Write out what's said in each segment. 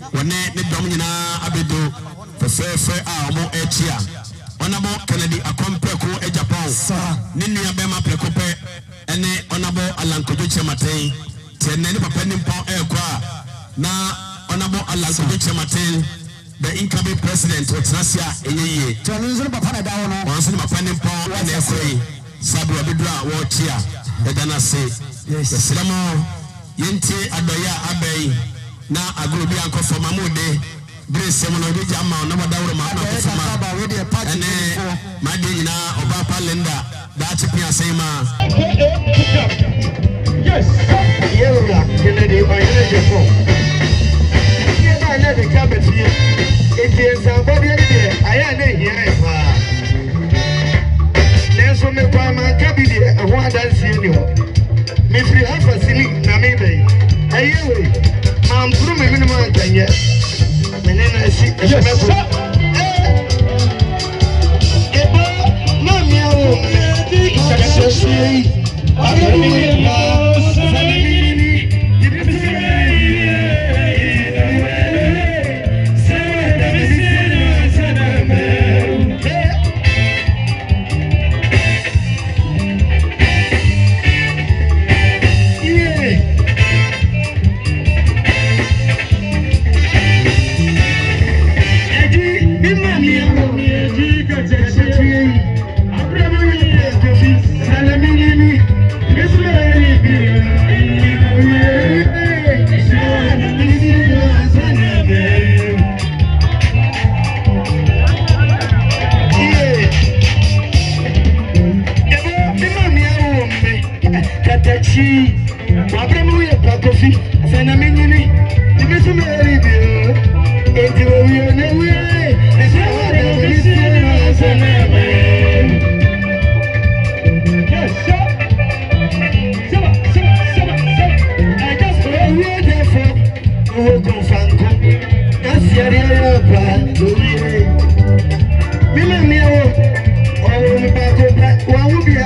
one ne dom nyina abedo fefe a omo echia onabo Kennedy Akompreko e Japan ne nua bema preko pe ene onabo Alankojo Chematen tenne ne papa nimpo ekwa na onabo Alankojo Chematen the incoming president of Tracia enye tonzo papa na dawo no onso ne papa nimpo ene ekoi sabu abedra wo chia edana se selamo yente adoya abai na agrobi anko foma mode Brace no de jama no madawro ma na foma ene made nyina oba palenda da chipi asema yes yera Kennedy oyele ko ye na na de cabinet here e somebody there aya na here fa nenso me pa ma cabinet e ho adanse ni ho me free half a silly na me be ayewe am through me minimum tanye menena si emepo ebo na mi awo me ikasese agani na sanini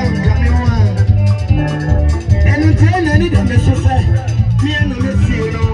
I need a message. Me and the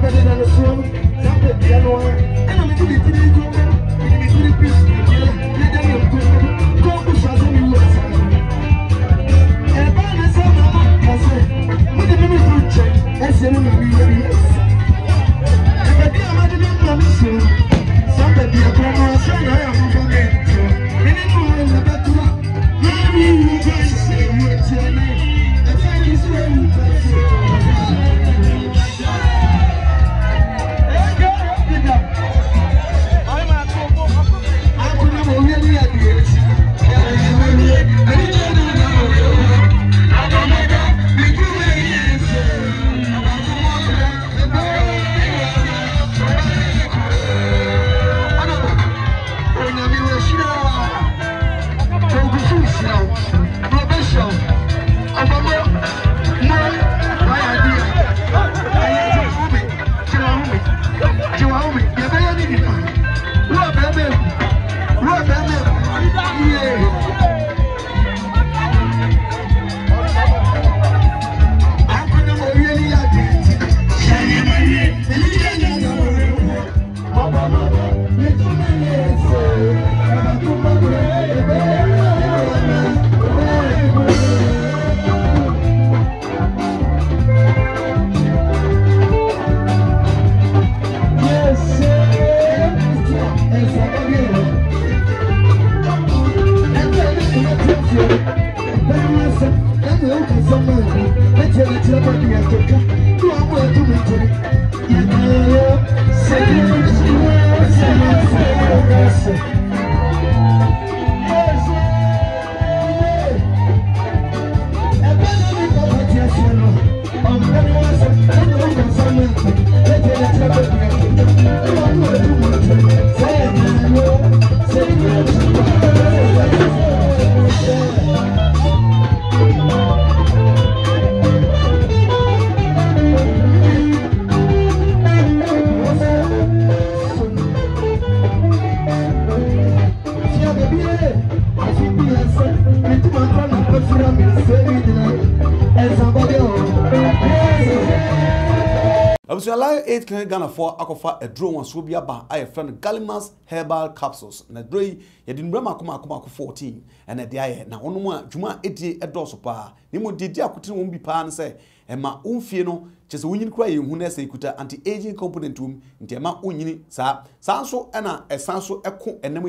So Lion 8 Clinic Ghana for akofa a draw one so bia ba I friend Gallimas herbal capsules na draw ye din brama akoma 14 and de aye na ono mu adwuma edie edoso pa ni mo didi akotire won bi pa ne se e ma umfie no chese wonyini kura ye hu na se ikuta anti aging component wum nti e ma onyini sa so na esan so eko enemu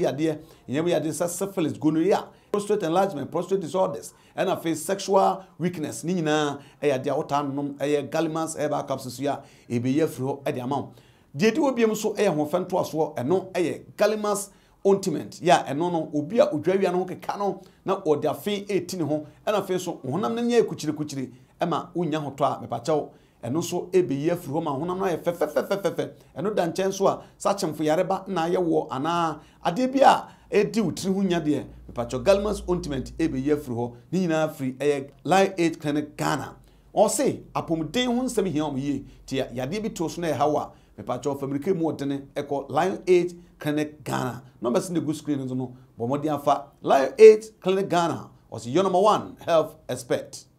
yade sa syphilis gonorrhea prostate enlargement prostate disorders and a face sexual weakness ni nyina e yade a wotanom e Gallimas herbal capsules ya e be ye fro e de amount de obiem so e ho fento aso eno e Gallimas ointment ya eno no obi a odwawia no keka no na ode afi 18 ho and a face so honam na nya kuchire e ma unya hoto a mepachew eno so e be ye fro ma honam na ye fe eno da nchen so a sachemfo yareba na ye wo ana ade bia edi utiri hunya de mepachew Gallimas ointment e be ye fro ho ni nyina free e Lion 8 Clinic Ghana o say apomden hu nsem hia om ye ti yade bi to so na e hawa mepachew family mu odene e ko Lion 8 Clinic Ghana numbers in the good screen no bomodi afa Lion 8 Clinic Ghana was your number 1 health expert.